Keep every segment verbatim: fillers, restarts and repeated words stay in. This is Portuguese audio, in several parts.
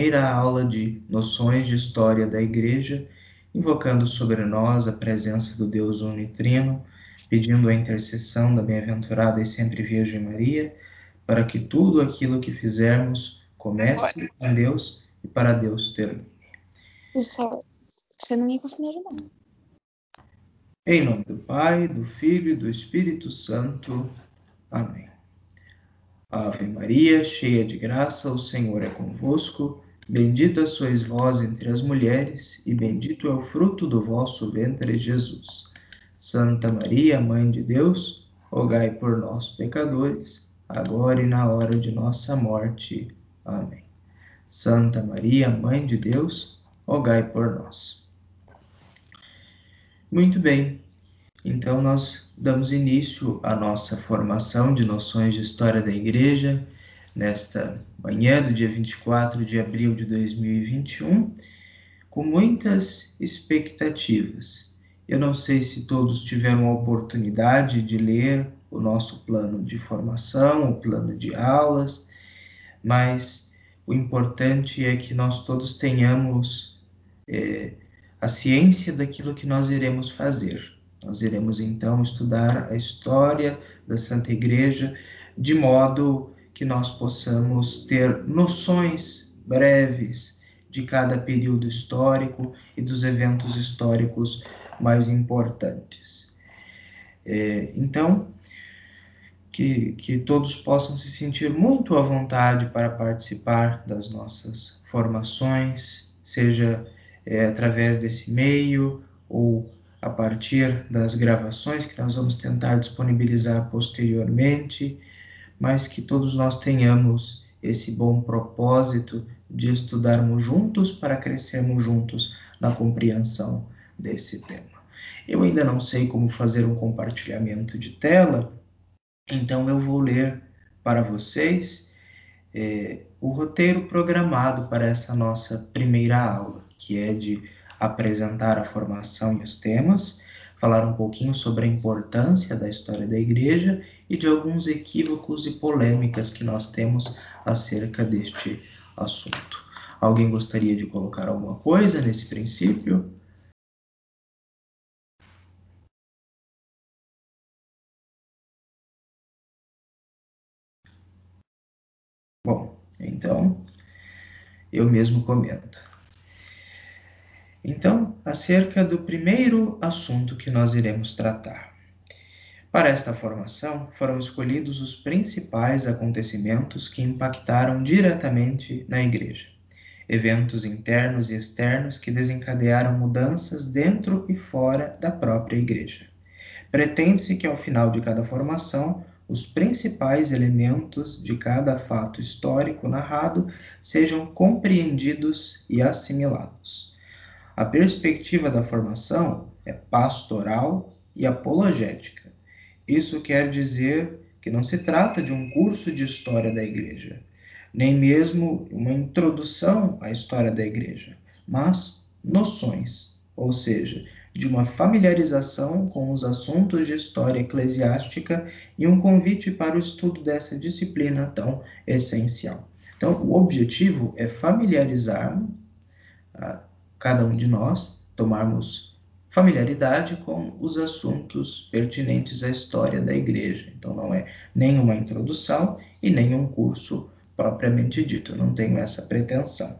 primeira aula de Noções de História da Igreja, invocando sobre nós a presença do Deus Unitrino, pedindo a intercessão da bem-aventurada e sempre Virgem Maria, para que tudo aquilo que fizermos comece em Deus e para Deus termine. Só, você não ia conseguir ajudar. Em nome do Pai, do Filho e do Espírito Santo. Amém. Ave Maria, cheia de graça, o Senhor é convosco. Bendita sois vós entre as mulheres, e bendito é o fruto do vosso ventre, Jesus. Santa Maria, Mãe de Deus, rogai por nós, pecadores, agora e na hora de nossa morte. Amém. Santa Maria, Mãe de Deus, rogai por nós. Muito bem. Então, nós damos início à nossa formação de noções de história da Igreja, nesta manhã do dia vinte e quatro de abril de dois mil e vinte e um, com muitas expectativas. Eu não sei se todos tiveram a oportunidade de ler o nosso plano de formação, o plano de aulas, mas o importante é que nós todos tenhamos é, a ciência daquilo que nós iremos fazer. Nós iremos, então, estudar a história da Santa Igreja de modo que nós possamos ter noções breves de cada período histórico e dos eventos históricos mais importantes. É, então, que, que todos possam se sentir muito à vontade para participar das nossas formações, seja é, através desse meio ou a partir das gravações que nós vamos tentar disponibilizar posteriormente, mas que todos nós tenhamos esse bom propósito de estudarmos juntos para crescermos juntos na compreensão desse tema. Eu ainda não sei como fazer um compartilhamento de tela, então eu vou ler para vocês é, o roteiro programado para essa nossa primeira aula, que é de apresentar a formação e os temas, falar um pouquinho sobre a importância da história da Igreja e de alguns equívocos e polêmicas que nós temos acerca deste assunto. Alguém gostaria de colocar alguma coisa nesse princípio? Bom, então eu mesmo comento. Então, acerca do primeiro assunto que nós iremos tratar. Para esta formação, foram escolhidos os principais acontecimentos que impactaram diretamente na Igreja. Eventos internos e externos que desencadearam mudanças dentro e fora da própria Igreja. Pretende-se que ao final de cada formação, os principais elementos de cada fato histórico narrado sejam compreendidos e assimilados. A perspectiva da formação é pastoral e apologética. Isso quer dizer que não se trata de um curso de história da Igreja, nem mesmo uma introdução à história da Igreja, mas noções, ou seja, de uma familiarização com os assuntos de história eclesiástica e um convite para o estudo dessa disciplina tão essencial. Então, o objetivo é familiarizar a cada um de nós, tomarmos familiaridade com os assuntos pertinentes à história da Igreja. Então, não é nem uma introdução e nem um curso propriamente dito, eu não tenho essa pretensão.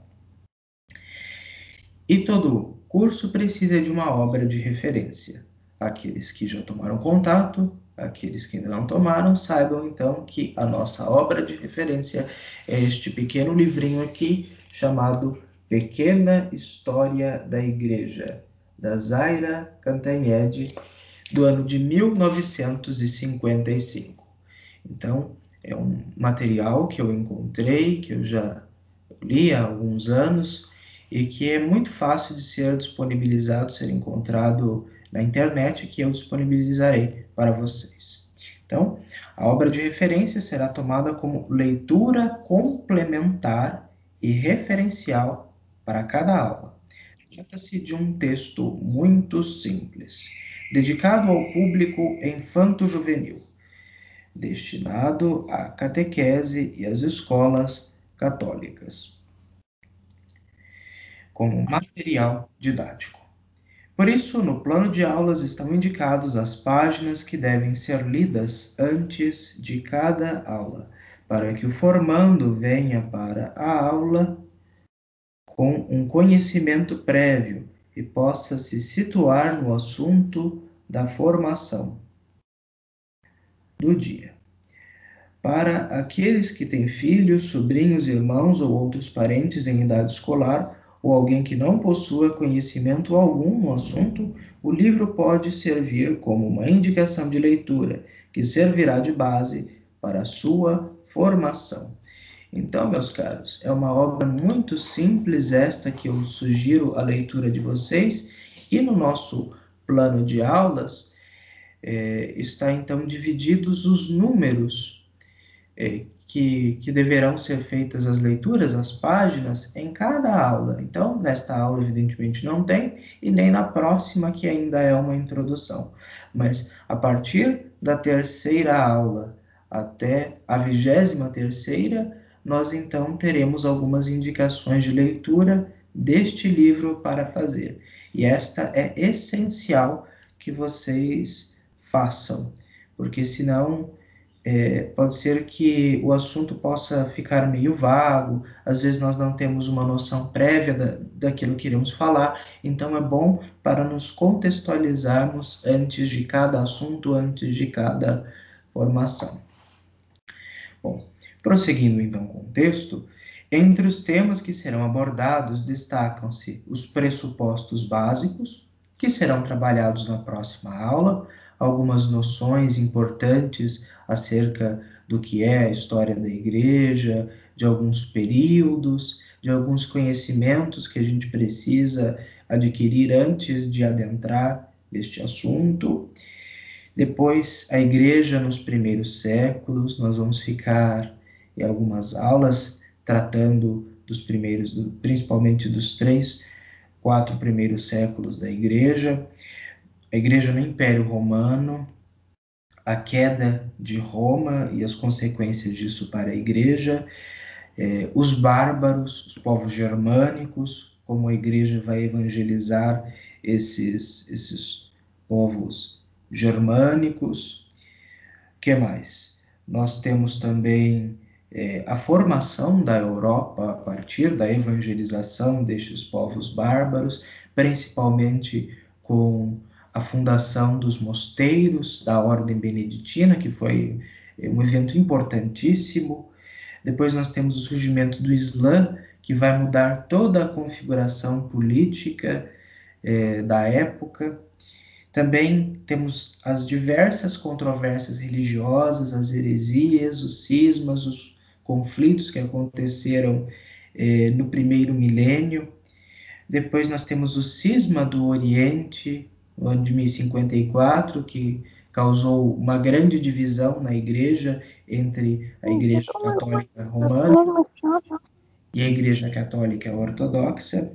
E todo curso precisa de uma obra de referência. Aqueles que já tomaram contato, aqueles que ainda não tomaram, saibam então que a nossa obra de referência é este pequeno livrinho aqui, chamado Pequena História da Igreja, da Zaira Cantanhede, do ano de mil novecentos e cinquenta e cinco. Então, é um material que eu encontrei, que eu já li há alguns anos, e que é muito fácil de ser disponibilizado, ser encontrado na internet, que eu disponibilizarei para vocês. Então, a obra de referência será tomada como leitura complementar e referencial para cada aula. Trata-se de um texto muito simples, dedicado ao público infanto-juvenil, destinado à catequese e às escolas católicas. como material didático. Por isso, no plano de aulas estão indicados as páginas que devem ser lidas antes de cada aula, para que o formando venha para a aula com um conhecimento prévio e possa se situar no assunto da formação do dia. Para aqueles que têm filhos, sobrinhos, irmãos ou outros parentes em idade escolar, ou alguém que não possua conhecimento algum no assunto, o livro pode servir como uma indicação de leitura, que servirá de base para a sua formação. Então, meus caros, é uma obra muito simples esta que eu sugiro a leitura de vocês, e no nosso plano de aulas é, está então divididos os números é, que, que deverão ser feitas as leituras, as páginas, em cada aula. Então, nesta aula, evidentemente, não tem, e nem na próxima, que ainda é uma introdução. Mas, a partir da terceira aula até a vigésima terceira, nós, então, teremos algumas indicações de leitura deste livro para fazer. E esta é essencial que vocês façam, porque senão é, pode ser que o assunto possa ficar meio vago, às vezes nós não temos uma noção prévia da, daquilo que iremos falar, então é bom para nos contextualizarmos antes de cada assunto, antes de cada formação. Bom, prosseguindo então com o texto, entre os temas que serão abordados destacam-se os pressupostos básicos, que serão trabalhados na próxima aula, algumas noções importantes acerca do que é a história da igreja, de alguns períodos, de alguns conhecimentos que a gente precisa adquirir antes de adentrar neste assunto. Depois, a igreja nos primeiros séculos, nós vamos ficar em algumas aulas tratando dos primeiros, do, principalmente dos três, quatro primeiros séculos da igreja, a igreja no Império Romano, a queda de Roma e as consequências disso para a igreja, eh, os bárbaros, os povos germânicos, como a igreja vai evangelizar esses, esses povos germânicos. Que mais? Nós temos também é, a formação da Europa a partir da evangelização destes povos bárbaros, principalmente com a fundação dos mosteiros da Ordem Beneditina, que foi um evento importantíssimo. Depois nós temos o surgimento do Islã, que vai mudar toda a configuração política é, da época. Também temos as diversas controvérsias religiosas, as heresias, os cismas, os conflitos que aconteceram eh, no primeiro milênio. Depois nós temos o cisma do Oriente, no ano de mil e cinquenta e quatro, que causou uma grande divisão na igreja entre a Igreja Católica Romana e a Igreja Católica Ortodoxa.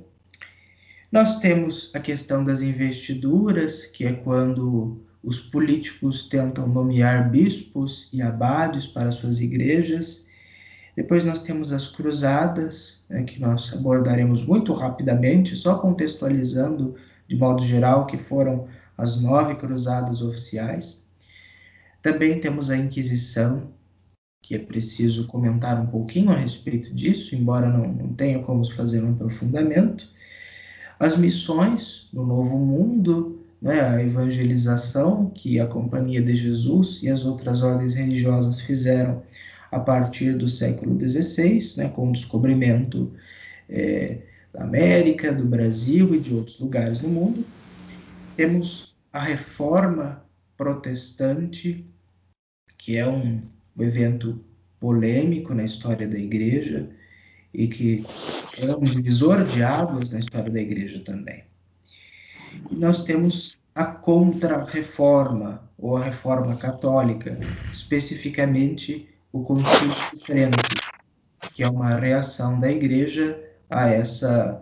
Nós temos a questão das investiduras, que é quando os políticos tentam nomear bispos e abades para suas igrejas. Depois nós temos as cruzadas, né, que nós abordaremos muito rapidamente, só contextualizando de modo geral que foram as nove cruzadas oficiais. Também temos a Inquisição, que é preciso comentar um pouquinho a respeito disso, embora não, não tenha como fazer um aprofundamento. As missões no Novo Mundo, né, a evangelização que a Companhia de Jesus e as outras ordens religiosas fizeram a partir do século dezesseis, né, com o descobrimento é, da América, do Brasil e de outros lugares no mundo. Temos a Reforma Protestante, que é um evento polêmico na história da Igreja, e que é um divisor de águas na história da igreja também. E nós temos a Contra-Reforma, ou a Reforma Católica, especificamente o Concílio de Trento, que é uma reação da igreja a essa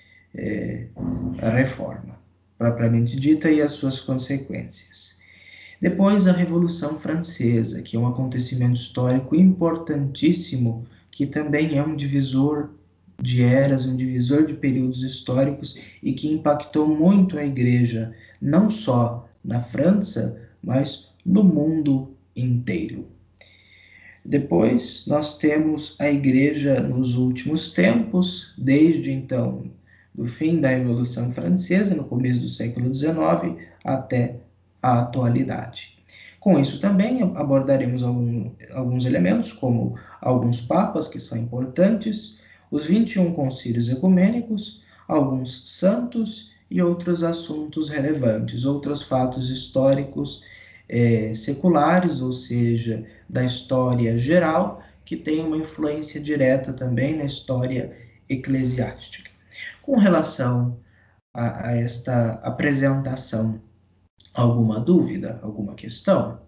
é, a reforma, propriamente dita, e as suas consequências. Depois, a Revolução Francesa, que é um acontecimento histórico importantíssimo, que também é um divisor de eras, um divisor de períodos históricos e que impactou muito a Igreja, não só na França, mas no mundo inteiro. Depois, nós temos a Igreja nos últimos tempos, desde então, do fim da Revolução Francesa, no começo do século dezenove, até a atualidade. Com isso também abordaremos algum, alguns elementos, como alguns papas que são importantes, os vinte e um concílios ecumênicos, alguns santos e outros assuntos relevantes, outros fatos históricos é, seculares, ou seja, da história geral, que tem uma influência direta também na história eclesiástica. Com relação a, a esta apresentação, alguma dúvida, alguma questão?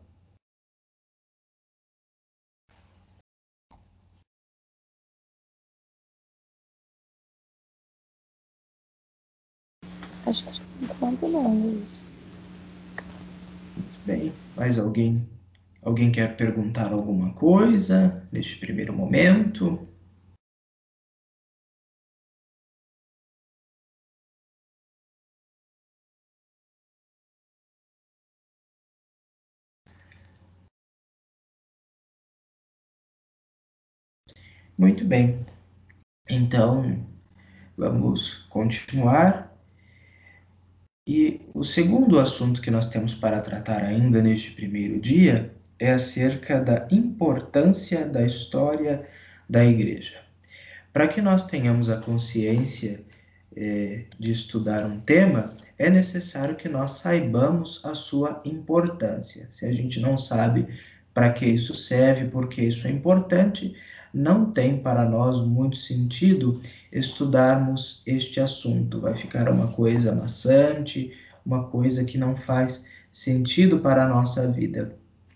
Acho que por enquanto não, Luiz. Muito bem. Mais alguém? Alguém quer perguntar alguma coisa neste primeiro momento? Muito bem. Então, vamos continuar. E o segundo assunto que nós temos para tratar ainda neste primeiro dia é acerca da importância da história da Igreja. Para que nós tenhamos a consciência eh, de estudar um tema, é necessário que nós saibamos a sua importância. Se a gente não sabe para que isso serve, por que isso é importante, não tem para nós muito sentido estudarmos este assunto. Vai ficar uma coisa maçante, uma coisa que não faz sentido para a nossa vida.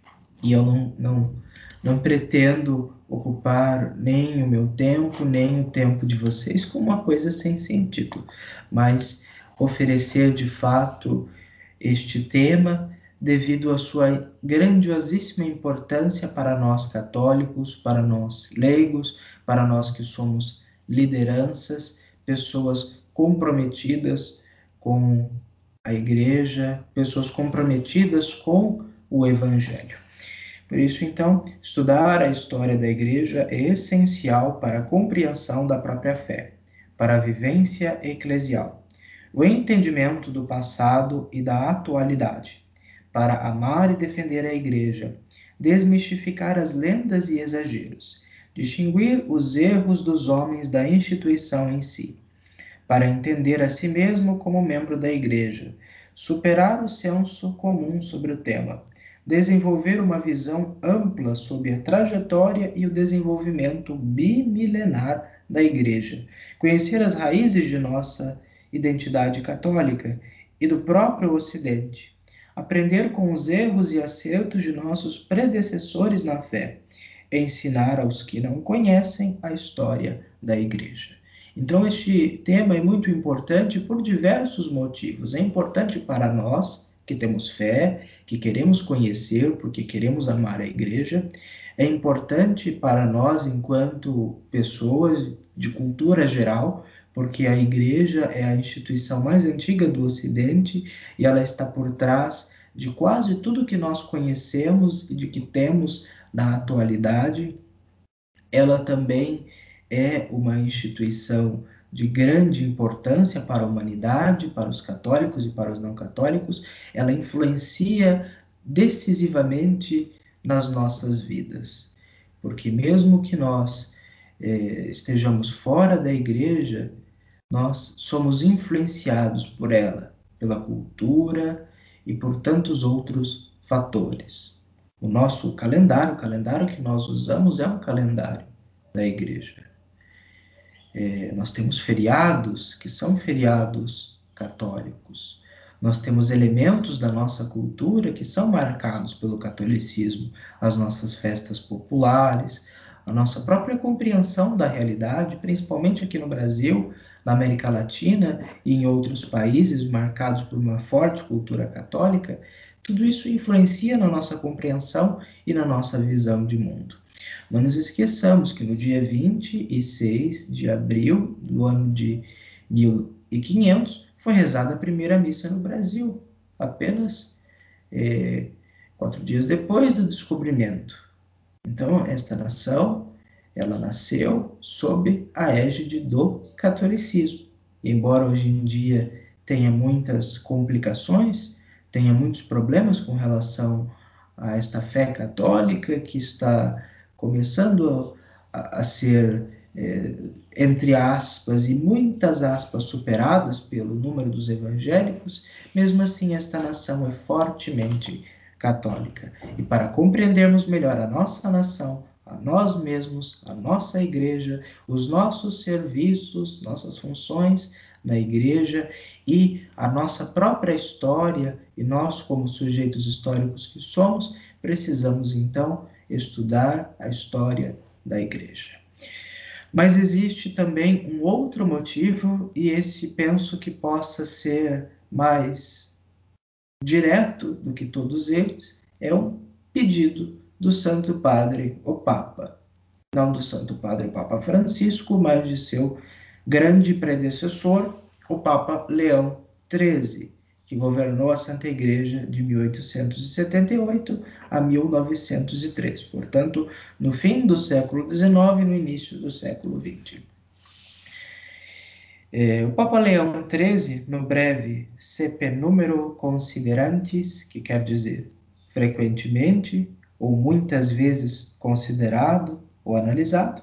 E eu não, não, não pretendo ocupar nem o meu tempo, nem o tempo de vocês com uma coisa sem sentido, mas oferecer de fato este tema devido à sua grandiosíssima importância para nós católicos, para nós leigos, para nós que somos lideranças, pessoas comprometidas com a Igreja, pessoas comprometidas com o Evangelho. Por isso, então, estudar a história da Igreja é essencial para a compreensão da própria fé, para a vivência eclesial, o entendimento do passado e da atualidade, para amar e defender a Igreja, desmistificar as lendas e exageros, distinguir os erros dos homens da instituição em si, para entender a si mesmo como membro da Igreja, superar o senso comum sobre o tema, desenvolver uma visão ampla sobre a trajetória e o desenvolvimento bimilenar da Igreja, conhecer as raízes de nossa identidade católica e do próprio Ocidente, aprender com os erros e acertos de nossos predecessores na fé, e ensinar aos que não conhecem a história da Igreja. Então, este tema é muito importante por diversos motivos. É importante para nós que temos fé, que queremos conhecer, porque queremos amar a Igreja. É importante para nós, enquanto pessoas de cultura geral, porque a Igreja é a instituição mais antiga do Ocidente e ela está por trás de quase tudo que nós conhecemos e de que temos na atualidade. Ela também é uma instituição de grande importância para a humanidade, para os católicos e para os não católicos. Ela influencia decisivamente nas nossas vidas, porque mesmo que nós eh, estejamos fora da Igreja, nós somos influenciados por ela, pela cultura e por tantos outros fatores. O nosso calendário, o calendário que nós usamos é um calendário da Igreja. É, nós temos feriados que são feriados católicos. Nós temos elementos da nossa cultura que são marcados pelo catolicismo, as nossas festas populares, a nossa própria compreensão da realidade, principalmente aqui no Brasil, na América Latina e em outros países marcados por uma forte cultura católica, Tudo isso influencia na nossa compreensão e na nossa visão de mundo. Não nos esqueçamos que no dia vinte e seis de abril do ano de mil e quinhentos foi rezada a primeira missa no Brasil, apenas é, quatro dias depois do descobrimento. Então, esta nação, ela nasceu sob a égide do catolicismo. E, embora hoje em dia tenha muitas complicações, tenha muitos problemas com relação a esta fé católica que está começando a, a ser, é, entre aspas, e muitas aspas, superadas pelo número dos evangélicos, mesmo assim esta nação é fortemente católica. E para compreendermos melhor a nossa nação, a nós mesmos, a nossa igreja, os nossos serviços, nossas funções na igreja e a nossa própria história, e nós como sujeitos históricos que somos, precisamos então estudar a história da igreja. Mas existe também um outro motivo, e esse penso que possa ser mais direto do que todos eles, é um pedido do Santo Padre, o Papa. Não do Santo Padre, o Papa Francisco, mas de seu grande predecessor, o Papa Leão treze, que governou a Santa Igreja de mil oitocentos e setenta e oito a mil novecentos e três, portanto, no fim do século dezenove e no início do século vinte. O Papa Leão treze, no breve sepe numero considerantis, que quer dizer frequentemente ou muitas vezes considerado ou analisado,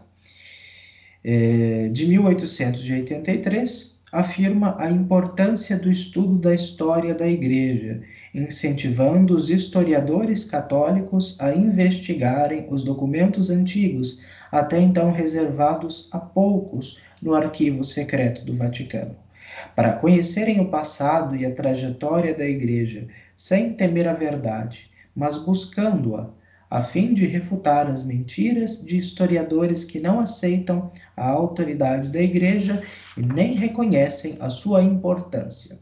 de mil oitocentos e oitenta e três, afirma a importância do estudo da história da Igreja, incentivando os historiadores católicos a investigarem os documentos antigos, até então reservados a poucos no arquivo secreto do Vaticano. Para conhecerem o passado e a trajetória da Igreja, sem temer a verdade, mas buscando-a, a fim de refutar as mentiras de historiadores que não aceitam a autoridade da Igreja e nem reconhecem a sua importância.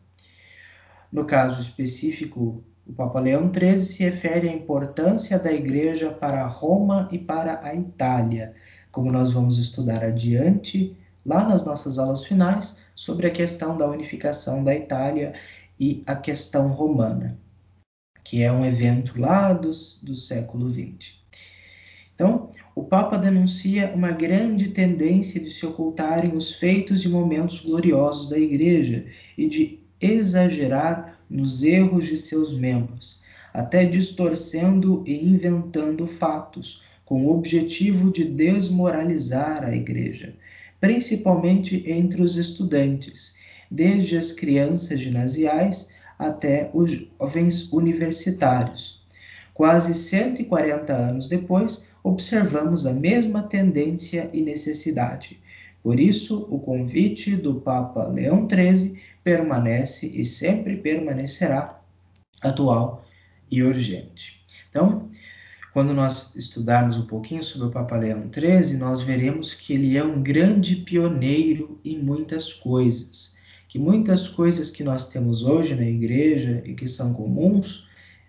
No caso específico, o Papa Leão treze se refere à importância da Igreja para Roma e para a Itália, como nós vamos estudar adiante, lá nas nossas aulas finais, sobre a questão da unificação da Itália e a questão romana, que é um evento lá do, do século vinte. Então, o Papa denuncia uma grande tendência de se ocultarem os feitos e momentos gloriosos da Igreja e de exagerar nos erros de seus membros, até distorcendo e inventando fatos, com o objetivo de desmoralizar a Igreja, principalmente entre os estudantes, desde as crianças ginasiais até os jovens universitários. Quase cento e quarenta anos depois, observamos a mesma tendência e necessidade. Por isso, o convite do Papa Leão treze permanece e sempre permanecerá atual e urgente. Então, quando nós estudarmos um pouquinho sobre o Papa Leão treze, nós veremos que ele é um grande pioneiro em muitas coisas, que muitas coisas que nós temos hoje na Igreja e que são comuns,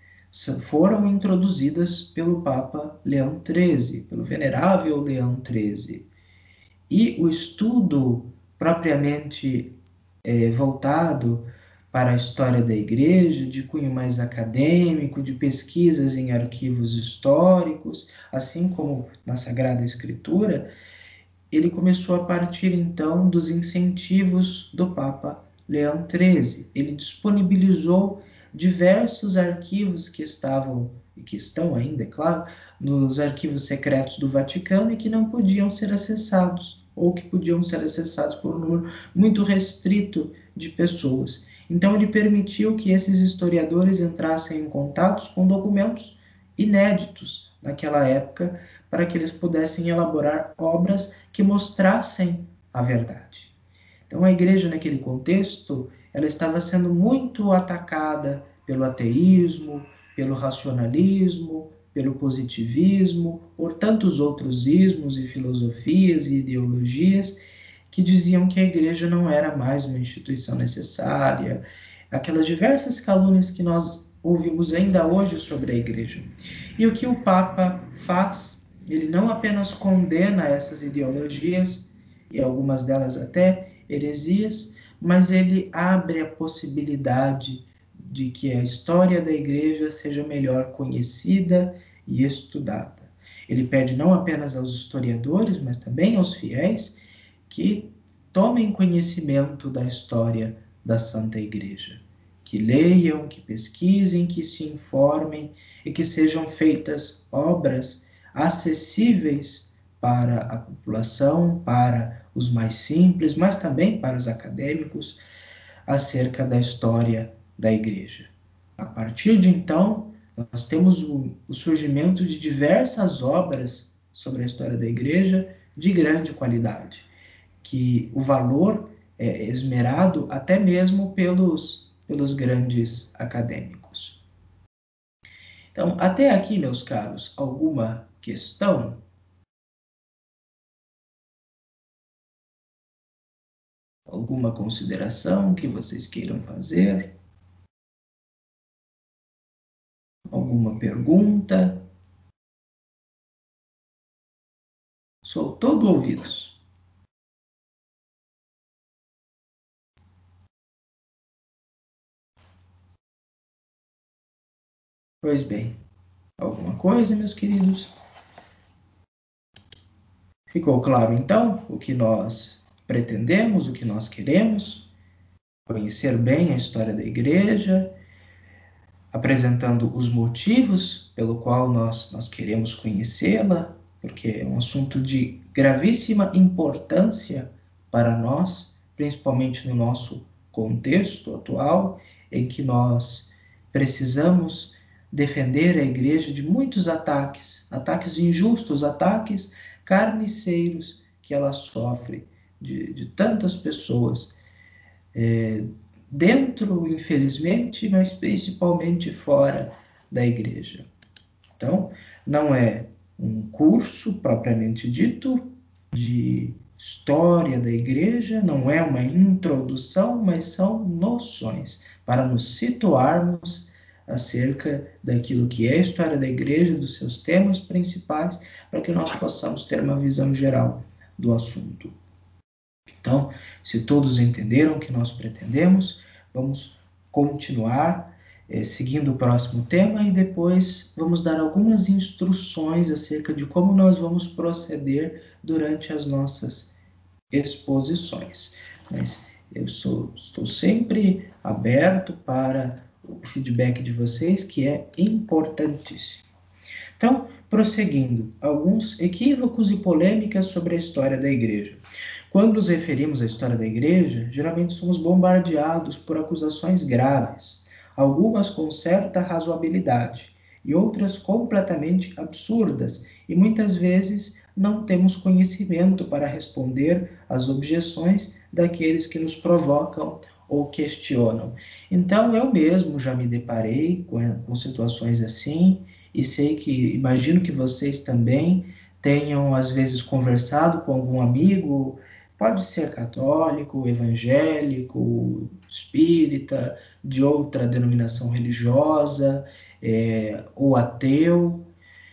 foram introduzidas pelo Papa Leão treze, pelo Venerável Leão treze. E o estudo propriamente é, voltado para a história da Igreja, de cunho mais acadêmico, de pesquisas em arquivos históricos, assim como na Sagrada Escritura, ele começou a partir então dos incentivos do Papa Leão treze. Ele disponibilizou diversos arquivos que estavam, e que estão ainda, é claro, nos arquivos secretos do Vaticano e que não podiam ser acessados, ou que podiam ser acessados por um número muito restrito de pessoas. Então ele permitiu que esses historiadores entrassem em contatos com documentos inéditos naquela época, para que eles pudessem elaborar obras que mostrassem a verdade. Então a Igreja naquele contexto, ela estava sendo muito atacada pelo ateísmo, pelo racionalismo, pelo positivismo, por tantos outros ismos e filosofias e ideologias que diziam que a Igreja não era mais uma instituição necessária, aquelas diversas calúnias que nós ouvimos ainda hoje sobre a Igreja. E o que o Papa faz, ele não apenas condena essas ideologias, e algumas delas até heresias, mas ele abre a possibilidade de que a história da Igreja seja melhor conhecida e estudada. Ele pede não apenas aos historiadores, mas também aos fiéis que tomem conhecimento da história da Santa Igreja, que leiam, que pesquisem, que se informem e que sejam feitas obras acessíveis para a população, para os mais simples, mas também para os acadêmicos, acerca da história da Igreja. A partir de então, nós temos o, o surgimento de diversas obras sobre a história da Igreja de grande qualidade, que o valor é esmerado até mesmo pelos, pelos grandes acadêmicos. Então, até aqui, meus caros, alguma questão? Alguma consideração que vocês queiram fazer? Alguma pergunta? Sou todo ouvidos. Pois bem, alguma coisa, meus queridos? Ficou claro, então, o que nós pretendemos, o que nós queremos? Conhecer bem a história da Igreja, apresentando os motivos pelo qual nós, nós queremos conhecê-la, porque é um assunto de gravíssima importância para nós, principalmente no nosso contexto atual, em que nós precisamos defender a Igreja de muitos ataques, ataques injustos, ataques carniceiros que ela sofre de, de tantas pessoas, é, dentro, infelizmente, mas principalmente fora da Igreja. Então, não é um curso propriamente dito de história da Igreja, não é uma introdução, mas são noções para nos situarmos acerca daquilo que é a história da Igreja, dos seus temas principais, para que nós possamos ter uma visão geral do assunto. Então, se todos entenderam o que nós pretendemos, vamos continuar eh, seguindo o próximo tema e depois vamos dar algumas instruções acerca de como nós vamos proceder durante as nossas exposições. Mas eu sou, estou sempre aberto para o feedback de vocês, que é importantíssimo. Então, prosseguindo, alguns equívocos e polêmicas sobre a história da Igreja. Quando nos referimos à história da Igreja, geralmente somos bombardeados por acusações graves, algumas com certa razoabilidade e outras completamente absurdas, e muitas vezes não temos conhecimento para responder às objeções daqueles que nos provocam ou questionam. Então, eu mesmo já me deparei com, com situações assim, e sei que, imagino que vocês também tenham, às vezes, conversado com algum amigo, pode ser católico, evangélico, espírita, de outra denominação religiosa, é, ou ateu,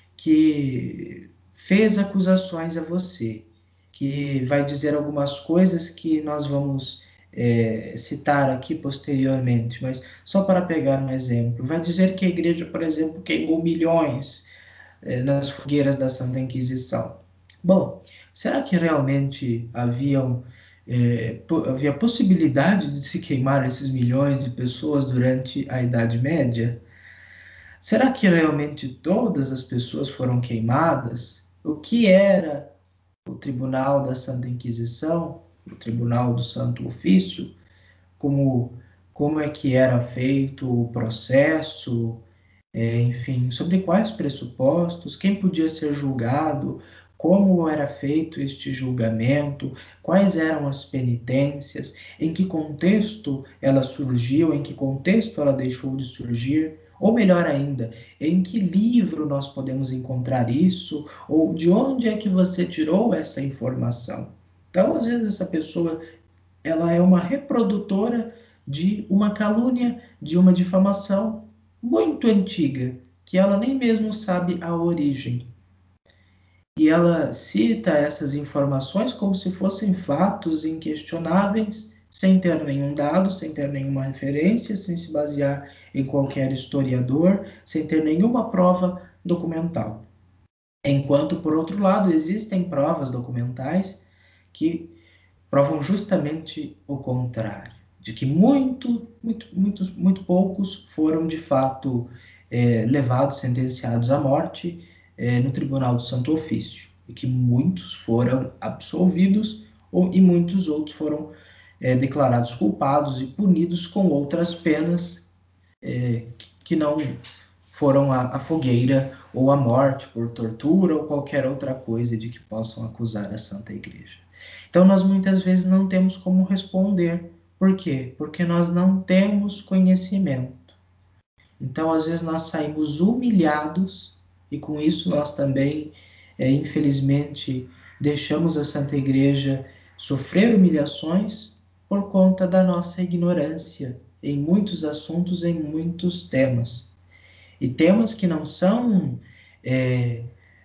que fez acusações a você, que vai dizer algumas coisas que nós vamos é, citar aqui posteriormente, mas só para pegar um exemplo, vai dizer que a igreja, por exemplo, queimou milhões é, nas fogueiras da Santa Inquisição. Bom, será que realmente haviam, é, havia possibilidade de se queimar esses milhões de pessoas durante a Idade Média? Será que realmente todas as pessoas foram queimadas? O que era o Tribunal da Santa Inquisição, o Tribunal do Santo Ofício? Como, como é que era feito o processo? É, enfim, sobre quais pressupostos, quem podia ser julgado, como era feito este julgamento, quais eram as penitências, em que contexto ela surgiu, em que contexto ela deixou de surgir, ou melhor ainda, em que livro nós podemos encontrar isso, ou de onde é que você tirou essa informação. Então, às vezes, essa pessoa ela é uma reprodutora de uma calúnia, de uma difamação, muito antiga, que ela nem mesmo sabe a origem. E ela cita essas informações como se fossem fatos inquestionáveis, sem ter nenhum dado, sem ter nenhuma referência, sem se basear em qualquer historiador, sem ter nenhuma prova documental. Enquanto, por outro lado, existem provas documentais que provam justamente o contrário, de que muito, muito, muito, muito poucos foram de fato é, levados, sentenciados à morte é, no Tribunal do Santo Ofício, e que muitos foram absolvidos ou, e muitos outros foram é, declarados culpados e punidos com outras penas é, que não foram a, a fogueira ou a morte por tortura ou qualquer outra coisa de que possam acusar a Santa Igreja. Então, nós muitas vezes não temos como responder. Por quê? Porque nós não temos conhecimento. Então, às vezes, nós saímos humilhados e com isso nós também, é, infelizmente, deixamos a Santa Igreja sofrer humilhações por conta da nossa ignorância em muitos assuntos, em muitos temas. E temas que não são é,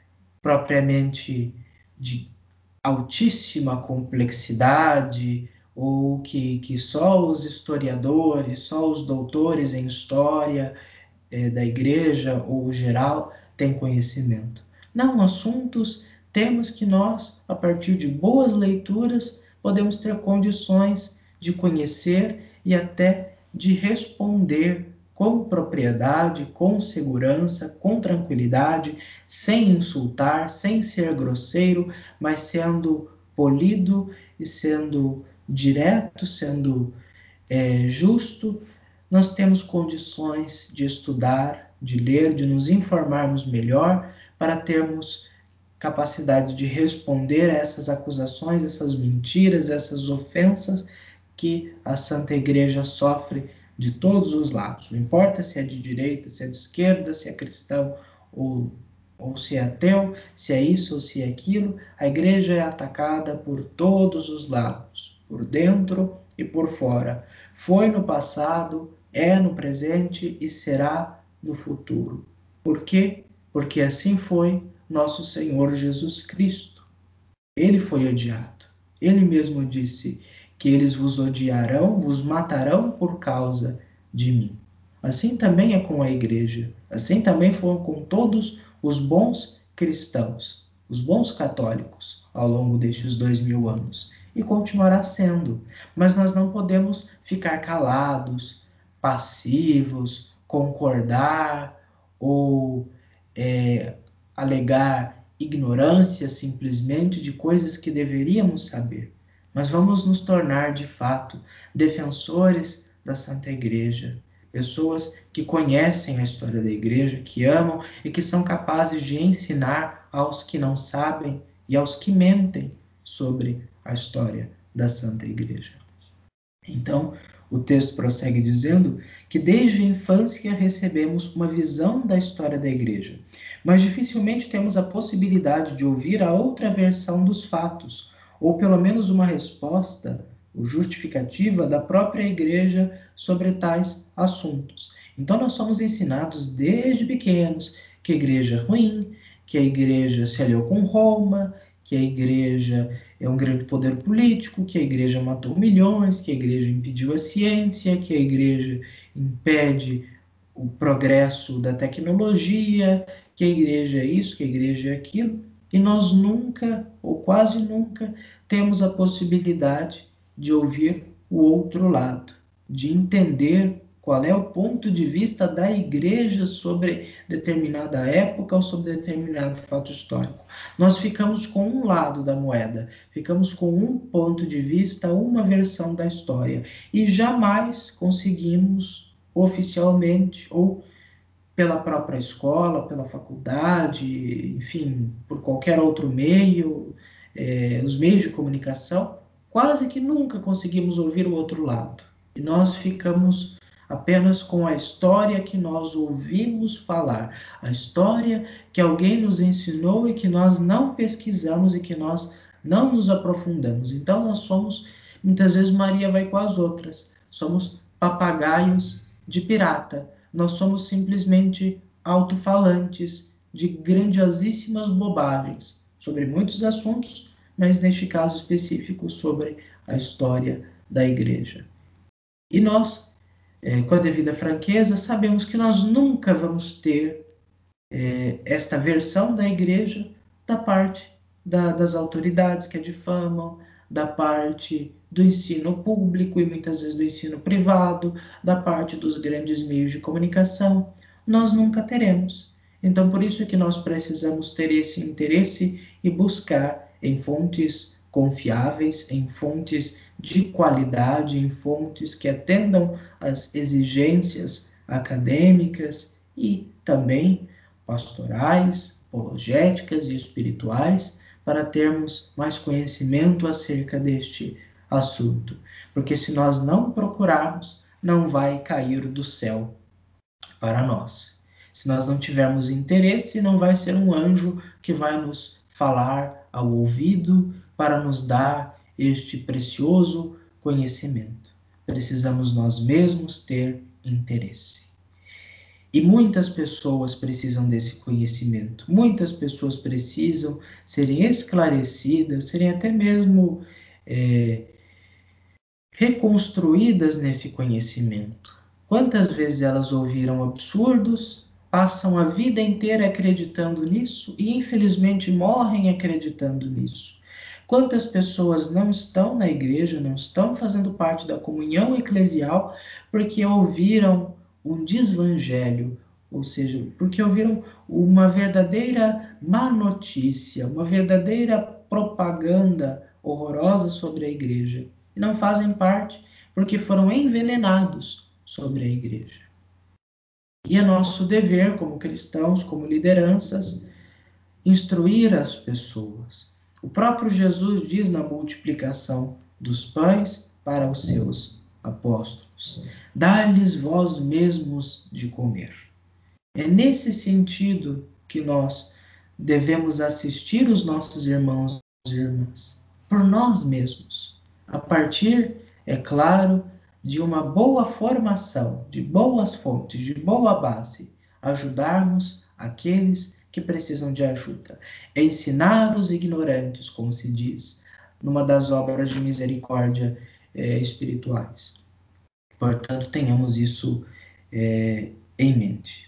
propriamente de altíssima complexidade, ou que, que só os historiadores, só os doutores em história é, da igreja ou geral têm conhecimento. Não, assuntos, temas que nós, a partir de boas leituras, podemos ter condições de conhecer e até de responder com propriedade, com segurança, com tranquilidade, sem insultar, sem ser grosseiro, mas sendo polido e sendo direto, sendo é, justo. Nós temos condições de estudar, de ler, de nos informarmos melhor, para termos capacidade de responder a essas acusações, essas mentiras, essas ofensas que a Santa Igreja sofre de todos os lados. Não importa se é de direita, se é de esquerda, se é cristão ou, ou se é ateu, se é isso ou se é aquilo, a Igreja é atacada por todos os lados, por dentro e por fora. Foi no passado, é no presente e será no futuro. Por quê? Porque assim foi nosso Senhor Jesus Cristo. Ele foi odiado. Ele mesmo disse que eles vos odiarão, vos matarão por causa de mim. Assim também é com a igreja. Assim também foi com todos os bons cristãos, os bons católicos, ao longo destes dois mil anos. E continuará sendo. Mas nós não podemos ficar calados, passivos, concordar ou é, alegar ignorância simplesmente de coisas que deveríamos saber, mas vamos nos tornar de fato defensores da Santa Igreja, pessoas que conhecem a história da Igreja, que amam e que são capazes de ensinar aos que não sabem e aos que mentem sobre a história da Santa Igreja. Então, o texto prossegue dizendo que desde a infância recebemos uma visão da história da igreja, mas dificilmente temos a possibilidade de ouvir a outra versão dos fatos, ou pelo menos uma resposta ou justificativa da própria igreja sobre tais assuntos. Então, nós somos ensinados desde pequenos que a igreja é ruim, que a igreja se aliou com Roma, que a igreja é um grande poder político, que a igreja matou milhões, que a igreja impediu a ciência, que a igreja impede o progresso da tecnologia, que a igreja é isso, que a igreja é aquilo, e nós nunca, ou quase nunca, temos a possibilidade de ouvir o outro lado, de entender qual é o ponto de vista da igreja sobre determinada época ou sobre determinado fato histórico. Nós ficamos com um lado da moeda, ficamos com um ponto de vista, uma versão da história, e jamais conseguimos oficialmente ou pela própria escola, pela faculdade, enfim, por qualquer outro meio, é, os meios de comunicação, quase que nunca conseguimos ouvir o outro lado. E nós ficamos apenas com a história que nós ouvimos falar, a história que alguém nos ensinou e que nós não pesquisamos e que nós não nos aprofundamos. Então nós somos, muitas vezes Maria vai com as outras, somos papagaios de pirata. nós somos simplesmente alto-falantes de grandiosíssimas bobagens sobre muitos assuntos, mas neste caso específico sobre a história da igreja. E nós, é, com a devida franqueza, sabemos que nós nunca vamos ter é, esta versão da igreja da parte da, das autoridades que a difamam, da parte do ensino público e muitas vezes do ensino privado, da parte dos grandes meios de comunicação. Nós nunca teremos. Então, por isso é que nós precisamos ter esse interesse e buscar em fontes confiáveis, em fontes de qualidade, em fontes que atendam às exigências acadêmicas e também pastorais, apologéticas e espirituais, para termos mais conhecimento acerca deste assunto. Porque se nós não procurarmos, não vai cair do céu para nós. Se nós não tivermos interesse, não vai ser um anjo que vai nos falar ao ouvido para nos dar este precioso conhecimento. Precisamos nós mesmos ter interesse. E muitas pessoas precisam desse conhecimento. Muitas pessoas precisam serem esclarecidas, serem até mesmo é, reconstruídas nesse conhecimento. Quantas vezes elas ouviram absurdos, passam a vida inteira acreditando nisso e infelizmente morrem acreditando nisso. Quantas pessoas não estão na igreja, não estão fazendo parte da comunhão eclesial porque ouviram um desvangelho, ou seja, porque ouviram uma verdadeira má notícia, uma verdadeira propaganda horrorosa sobre a igreja, e não fazem parte porque foram envenenados sobre a igreja. E é nosso dever, como cristãos, como lideranças, instruir as pessoas. O próprio Jesus diz na multiplicação dos pães para os seus apóstolos: dá-lhes vós mesmos de comer. É nesse sentido que nós devemos assistir os nossos irmãos e irmãs, por nós mesmos, a partir, é claro, de uma boa formação, de boas fontes, de boa base, ajudarmos aqueles que precisam de ajuda. Ensinar os ignorantes, como se diz, numa das obras de misericórdia é, espirituais. Portanto, tenhamos isso é, em mente.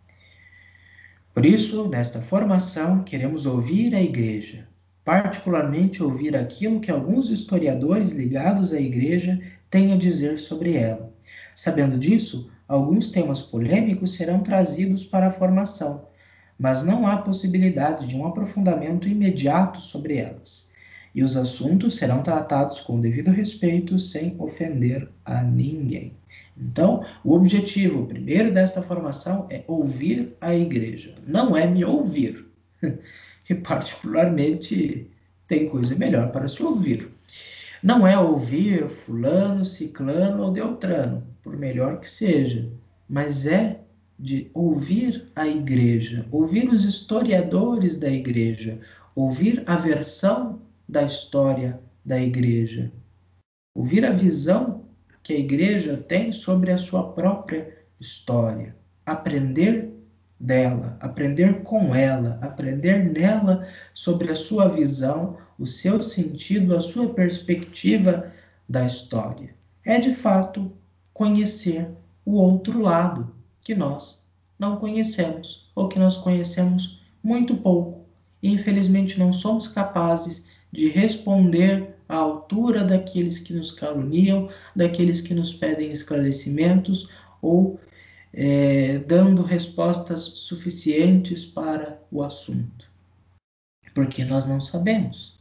Por isso, nesta formação, queremos ouvir a igreja, particularmente ouvir aquilo que alguns historiadores ligados à igreja têm a dizer sobre ela. Sabendo disso, alguns temas polêmicos serão trazidos para a formação, mas não há possibilidade de um aprofundamento imediato sobre elas. E os assuntos serão tratados com o devido respeito, sem ofender a ninguém. Então, o objetivo primeiro desta formação é ouvir a igreja, não é me ouvir, que particularmente tem coisa melhor para se ouvir. Não é ouvir fulano, ciclano ou beltrano, por melhor que seja, mas é de ouvir a igreja, ouvir os historiadores da igreja, ouvir a versão da história da igreja, ouvir a visão que a igreja tem sobre a sua própria história, aprender dela, aprender com ela, aprender nela sobre a sua visão, o seu sentido, a sua perspectiva da história. É de fato conhecer o outro lado que nós não conhecemos, ou que nós conhecemos muito pouco, e infelizmente não somos capazes de responder à altura daqueles que nos caluniam, daqueles que nos pedem esclarecimentos, ou é, dando respostas suficientes para o assunto. Porque nós não sabemos.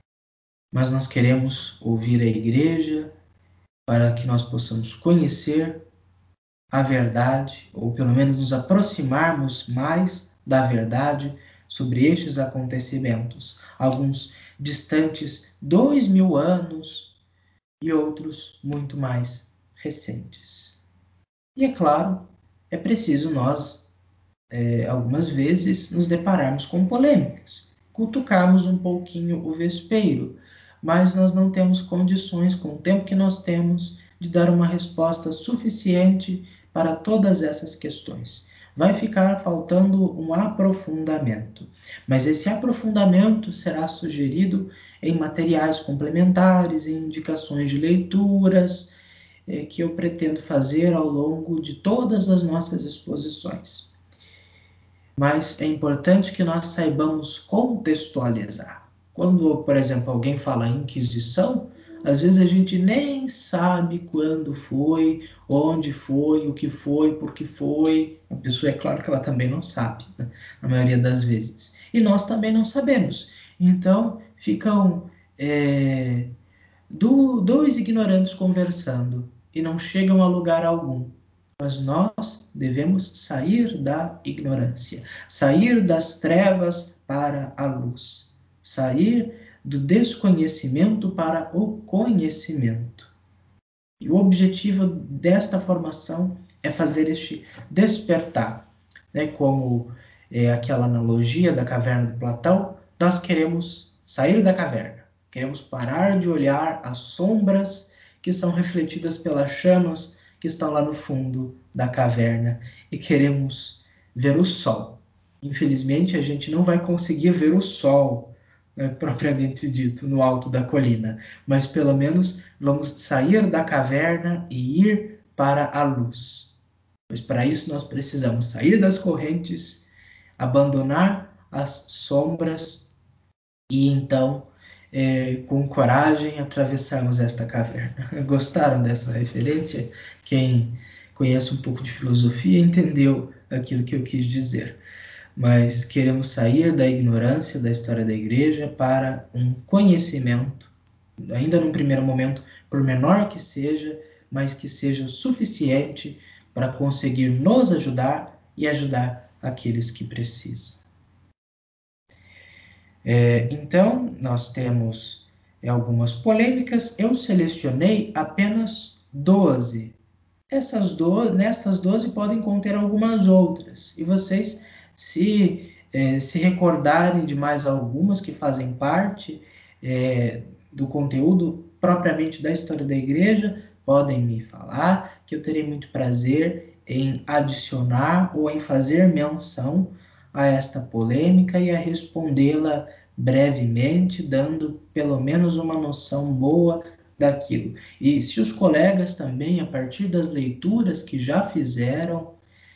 Mas nós queremos ouvir a igreja para que nós possamos conhecer a verdade, ou pelo menos nos aproximarmos mais da verdade sobre estes acontecimentos, alguns distantes dois mil anos e outros muito mais recentes. E é claro, é preciso nós, é, algumas vezes, nos depararmos com polêmicas, cutucarmos um pouquinho o vespeiro, mas nós não temos condições, com o tempo que nós temos, de dar uma resposta suficiente para todas essas questões. Vai ficar faltando um aprofundamento, mas esse aprofundamento será sugerido em materiais complementares, em indicações de leituras, eh, que eu pretendo fazer ao longo de todas as nossas exposições. Mas é importante que nós saibamos contextualizar. Quando, por exemplo, alguém fala Inquisição, às vezes a gente nem sabe quando foi, onde foi, o que foi, por que foi. A pessoa, é claro que ela também não sabe, né? Na maioria das vezes. E nós também não sabemos. Então, ficam é, do, dois ignorantes conversando e não chegam a lugar algum. Mas nós devemos sair da ignorância, sair das trevas para a luz, sair do desconhecimento para o conhecimento. E o objetivo desta formação é fazer este despertar, né? Como é aquela analogia da caverna de Platão, nós queremos sair da caverna, queremos parar de olhar as sombras que são refletidas pelas chamas que estão lá no fundo da caverna e queremos ver o sol. Infelizmente, a gente não vai conseguir ver o sol, né, propriamente dito, no alto da colina, mas pelo menos vamos sair da caverna e ir para a luz. Pois para isso nós precisamos sair das correntes, abandonar as sombras e então, é, com coragem, atravessarmos esta caverna. Gostaram dessa referência? Quem conhece um pouco de filosofia entendeu aquilo que eu quis dizer. Mas queremos sair da ignorância da história da igreja para um conhecimento, ainda num primeiro momento, por menor que seja, mas que seja suficiente para conseguir nos ajudar e ajudar aqueles que precisam. É, então, nós temos é, algumas polêmicas. Eu selecionei apenas doze. Essas doze, nestas doze podem conter algumas outras. E vocês, se, é, se recordarem de mais algumas que fazem parte é, do conteúdo propriamente da história da igreja, podem me falar, que eu terei muito prazer em adicionar ou em fazer menção a esta polêmica e a respondê-la brevemente, dando pelo menos uma noção boa daquilo. E se os colegas também, a partir das leituras que já fizeram,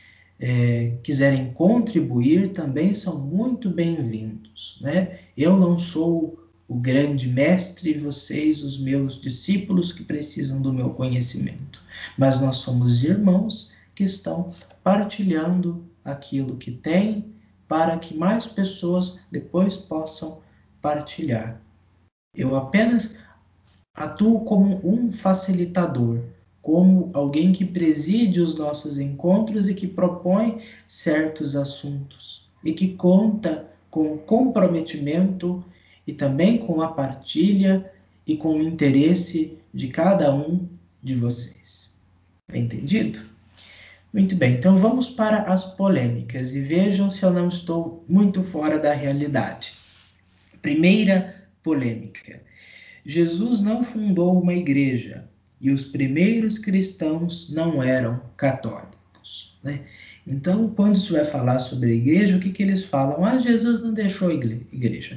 é, quiserem contribuir, também são muito bem-vindos, né? Eu não sou o grande mestre e vocês, os meus discípulos que precisam do meu conhecimento, mas nós somos irmãos que estão partilhando aquilo que têm para que mais pessoas depois possam partilhar. Eu apenas atuo como um facilitador, como alguém que preside os nossos encontros e que propõe certos assuntos e que conta com comprometimento e também com a partilha e com o interesse de cada um de vocês. Entendido? Muito bem, então vamos para as polêmicas e vejam se eu não estou muito fora da realidade. Primeira polêmica. Jesus não fundou uma igreja e os primeiros cristãos não eram católicos, né? Então, quando se vai falar sobre a igreja, o que, que eles falam? Ah, Jesus não deixou igreja.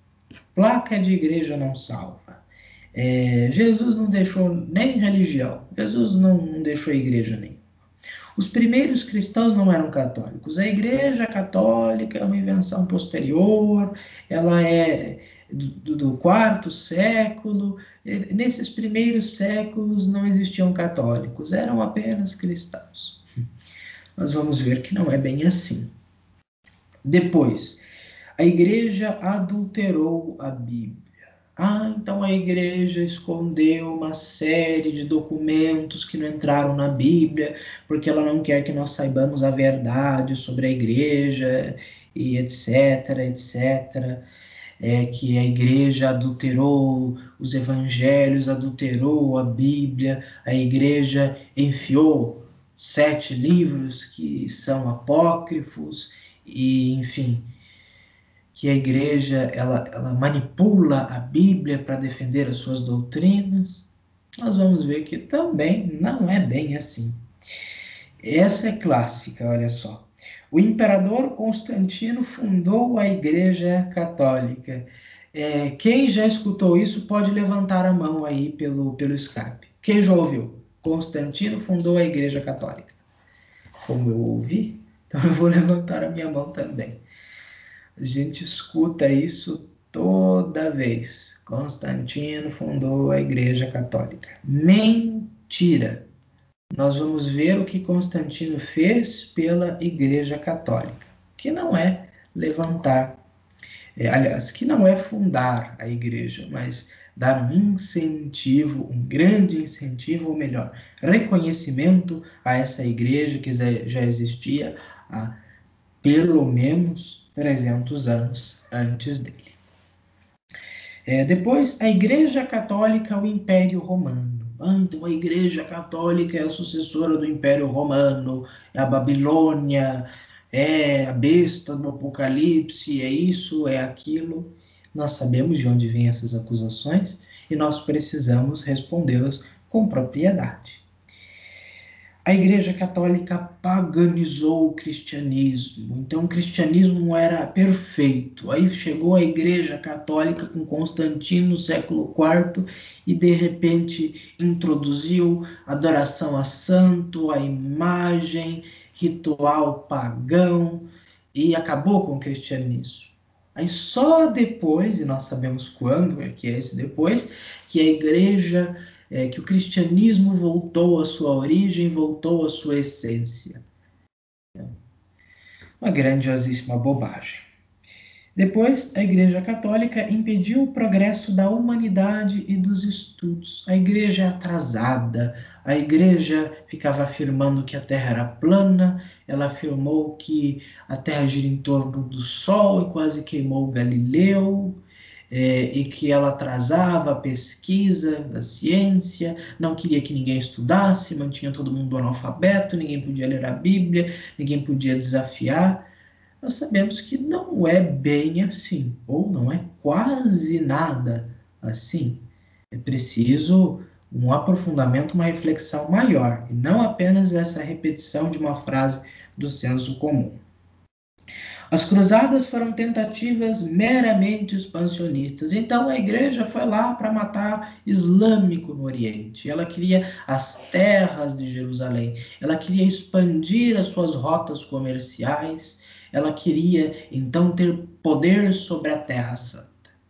Placa de igreja não salva. É, Jesus não deixou nem religião. Jesus não, não deixou igreja nenhuma. Os primeiros cristãos não eram católicos. A igreja católica é uma invenção posterior, ela é do, do quarto século. Nesses primeiros séculos não existiam católicos, eram apenas cristãos. Nós vamos ver que não é bem assim. Depois, a igreja adulterou a Bíblia. Ah, então a igreja escondeu uma série de documentos que não entraram na Bíblia, porque ela não quer que nós saibamos a verdade sobre a igreja, e etc, etcétera. É, que a igreja adulterou os evangelhos, adulterou a Bíblia, a igreja enfiou sete livros que são apócrifos, e enfim, que a igreja ela, ela manipula a Bíblia para defender as suas doutrinas. Nós vamos ver que também não é bem assim. Essa é clássica, olha só. O imperador Constantino fundou a Igreja Católica. É, quem já escutou isso pode levantar a mão aí pelo, pelo Skype. Quem já ouviu? Constantino fundou a Igreja Católica. Como eu ouvi, então eu vou levantar a minha mão também. A gente escuta isso toda vez. Constantino fundou a Igreja Católica. Mentira! Nós vamos ver o que Constantino fez pela Igreja Católica, que não é levantar, é, aliás, que não é fundar a igreja, mas dar um incentivo, um grande incentivo, ou melhor, reconhecimento a essa igreja que já existia há pelo menos trezentos anos antes dele. É, depois, a Igreja Católica, o Império Romano. Então, a Igreja Católica é a sucessora do Império Romano, é a Babilônia, é a besta do Apocalipse, é isso, é aquilo. Nós sabemos de onde vêm essas acusações e nós precisamos respondê-las com propriedade. A Igreja Católica paganizou o cristianismo, então o cristianismo era perfeito. Aí chegou a Igreja Católica com Constantino no século quarto e de repente introduziu adoração a santo, a imagem, ritual pagão e acabou com o cristianismo. Aí só depois, e nós sabemos quando é que é esse depois, que a Igreja É, que o cristianismo voltou à sua origem, voltou à sua essência. Uma grandiosíssima bobagem. Depois, a Igreja Católica impediu o progresso da humanidade e dos estudos. A Igreja é atrasada, a Igreja ficava afirmando que a Terra era plana, ela afirmou que a Terra gira em torno do Sol e quase queimou Galileu. É, e que ela atrasava a pesquisa da ciência, não queria que ninguém estudasse, mantinha todo mundo analfabeto, ninguém podia ler a Bíblia, ninguém podia desafiar. Nós sabemos que não é bem assim, ou não é quase nada assim. É preciso um aprofundamento, uma reflexão maior, e não apenas essa repetição de uma frase do senso comum. As cruzadas foram tentativas meramente expansionistas. Então a igreja foi lá para matar islâmico no Oriente. Ela queria as terras de Jerusalém. Ela queria expandir as suas rotas comerciais. Ela queria então ter poder sobre a Terra Santa.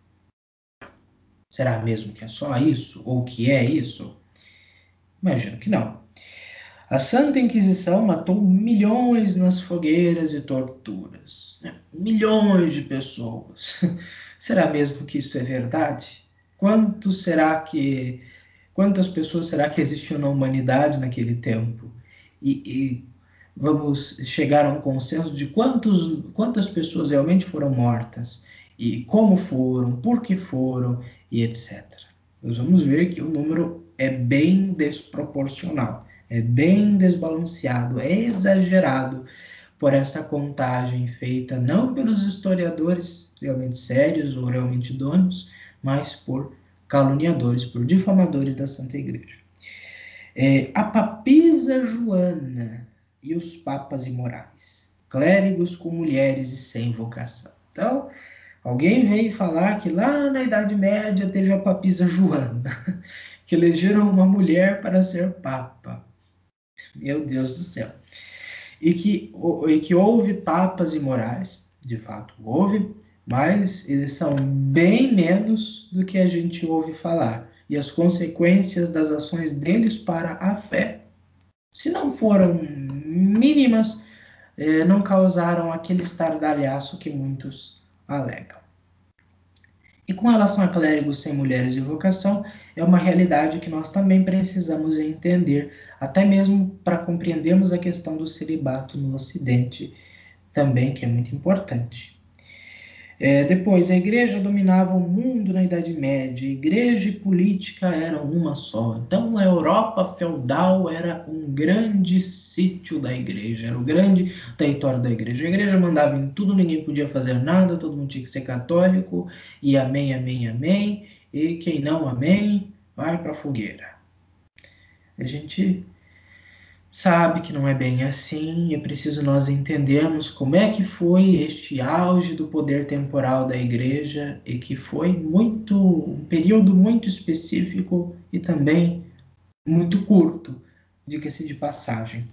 Será mesmo que é só isso? Ou que é isso? Imagino que não. A Santa Inquisição matou milhões nas fogueiras e torturas. Né? Milhões de pessoas. Será mesmo que isso é verdade? Quanto será que, quantas pessoas será que existiam na humanidade naquele tempo? E, e vamos chegar a um consenso de quantos, quantas pessoas realmente foram mortas, e como foram, por que foram, e etcétera. Nós vamos ver que o número é bem desproporcional. É bem desbalanceado, é exagerado por essa contagem feita não pelos historiadores realmente sérios ou realmente idôneos, mas por caluniadores, por difamadores da Santa Igreja. É, a papisa Joana e os papas imorais, clérigos com mulheres e sem vocação. Então, alguém veio falar que lá na Idade Média teve a papisa Joana, que elegeram uma mulher para ser papa. Meu Deus do céu. E que, e que houve papas imorais, de fato houve, mas eles são bem menos do que a gente ouve falar. E as consequências das ações deles para a fé, se não foram mínimas, eh, não causaram aquele estardalhaço que muitos alegam. E com relação a clérigos sem mulheres e vocação, é uma realidade que nós também precisamos entender, até mesmo para compreendermos a questão do celibato no Ocidente, também, que é muito importante. É, depois, a igreja dominava o mundo na Idade Média, igreja e política eram uma só. Então, a Europa feudal era um grande sítio da igreja, era o grande território da igreja. A igreja mandava em tudo, ninguém podia fazer nada, todo mundo tinha que ser católico, e amém, amém, amém, e quem não amém, vai para a fogueira. A gente sabe que não é bem assim, e é preciso nós entendermos como é que foi este auge do poder temporal da igreja, e que foi muito, um período muito específico e também muito curto, diga-se de passagem.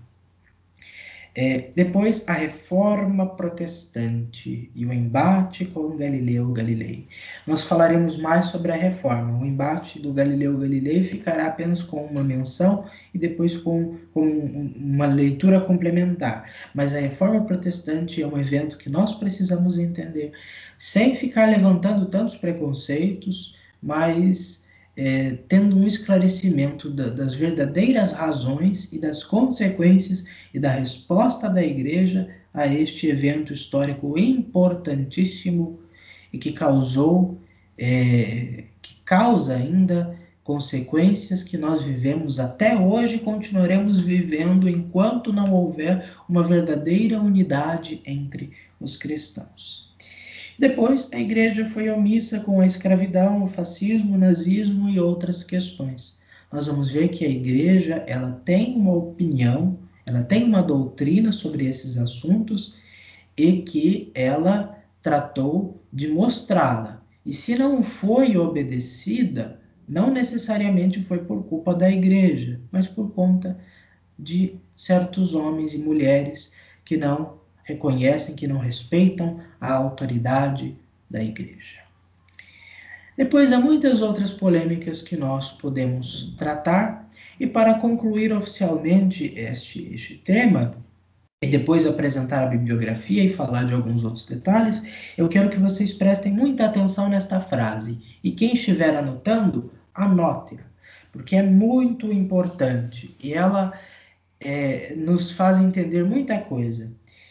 É, depois, a Reforma Protestante e o embate com Galileu Galilei. Nós falaremos mais sobre a Reforma. O embate do Galileu Galilei ficará apenas com uma menção e depois com, com uma leitura complementar. Mas a Reforma Protestante é um evento que nós precisamos entender, sem ficar levantando tantos preconceitos, mas É, tendo um esclarecimento da, das verdadeiras razões e das consequências e da resposta da igreja a este evento histórico importantíssimo e que causou, é, que causa ainda consequências que nós vivemos até hoje e continuaremos vivendo enquanto não houver uma verdadeira unidade entre os cristãos. Depois, a igreja foi omissa com a escravidão, o fascismo, o nazismo e outras questões. Nós vamos ver que a igreja, ela tem uma opinião, ela tem uma doutrina sobre esses assuntos e que ela tratou de mostrá-la. E se não foi obedecida, não necessariamente foi por culpa da igreja, mas por conta de certos homens e mulheres que não reconhecem, que não respeitam a autoridade da igreja. Depois há muitas outras polêmicas que nós podemos tratar, e para concluir oficialmente este, este tema, e depois apresentar a bibliografia e falar de alguns outros detalhes, eu quero que vocês prestem muita atenção nesta frase, e quem estiver anotando, anote-a, porque é muito importante, e ela é, nos faz entender muita coisa.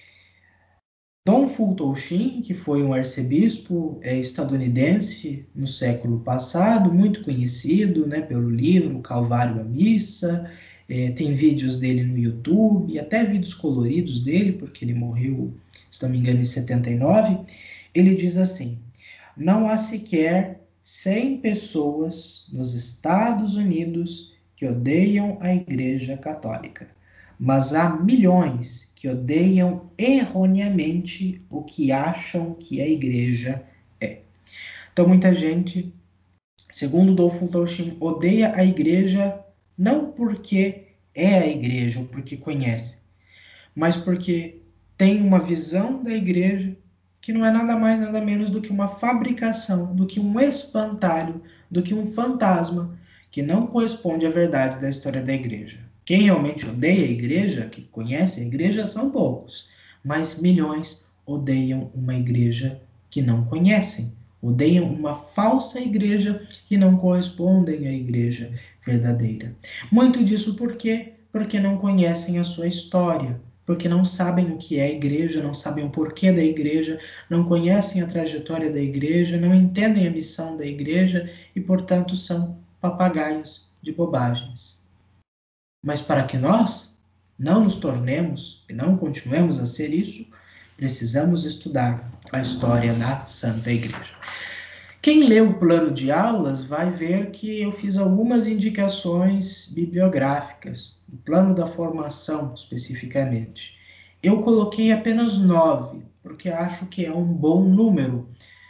Dom Fulton Sheen, que foi um arcebispo é, estadunidense no século passado, muito conhecido, né, pelo livro Calvário à Missa, é, tem vídeos dele no YouTube, até vídeos coloridos dele, porque ele morreu, se não me engano, em setenta e nove, ele diz assim: não há sequer cem pessoas nos Estados Unidos que odeiam a Igreja Católica, mas há milhões que odeiam erroneamente o que acham que a igreja é. Então, muita gente, segundo Dom Fulton Sheen, odeia a igreja não porque é a igreja ou porque conhece, mas porque tem uma visão da igreja que não é nada mais, nada menos do que uma fabricação, do que um espantalho, do que um fantasma que não corresponde à verdade da história da igreja. Quem realmente odeia a igreja, que conhece a igreja, são poucos, mas milhões odeiam uma igreja que não conhecem, odeiam uma falsa igreja que não corresponde à igreja verdadeira. Muito disso por quê? Porque não conhecem a sua história, porque não sabem o que é a igreja, não sabem o porquê da igreja, não conhecem a trajetória da igreja, não entendem a missão da igreja e, portanto, são papagaios de bobagens. Mas para que nós não nos tornemos e não continuemos a ser isso, precisamos estudar a história da Santa Igreja. Quem lê o plano de aulas vai ver que eu fiz algumas indicações bibliográficas, no plano da formação especificamente. Eu coloquei apenas nove, porque acho que é um bom número.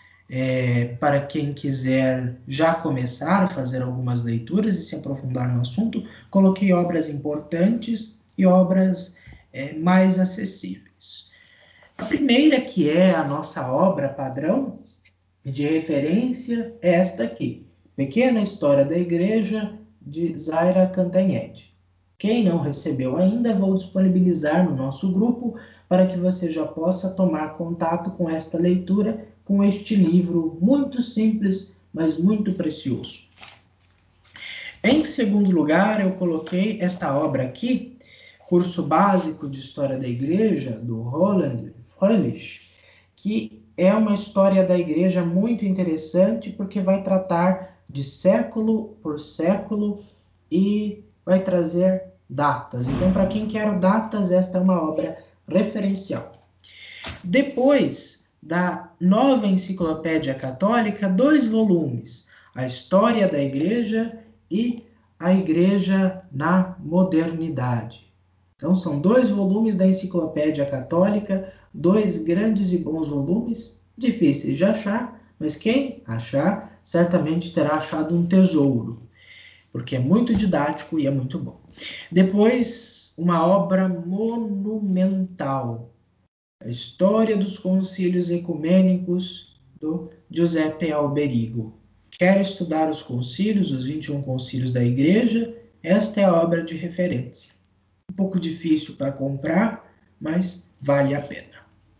É, para quem quiser já começar a fazer algumas leituras e se aprofundar no assunto, coloquei obras importantes e obras é, mais acessíveis. A primeira, que é a nossa obra padrão de referência, é esta aqui, Pequena História da Igreja, de Zaira Cantanhede. Quem não recebeu ainda, vou disponibilizar no nosso grupo para que você já possa tomar contato com esta leitura, com este livro muito simples, mas muito precioso. Em segundo lugar, eu coloquei esta obra aqui, Curso Básico de História da Igreja, do Roland Froelich, que é uma história da igreja muito interessante, porque vai tratar de século por século e vai trazer datas. Então, para quem quer datas, esta é uma obra referencial. Depois da Nova Enciclopédia Católica, dois volumes, A História da Igreja e A Igreja na Modernidade. Então, são dois volumes da Enciclopédia Católica, dois grandes e bons volumes, difíceis de achar, mas quem achar, certamente terá achado um tesouro, porque é muito didático e é muito bom. Depois, uma obra monumental, a História dos Concílios Ecumênicos, do Giuseppe Alberigo. Quer estudar os concílios, os vinte e um concílios da Igreja? Esta é a obra de referência. Um pouco difícil para comprar, mas vale a pena.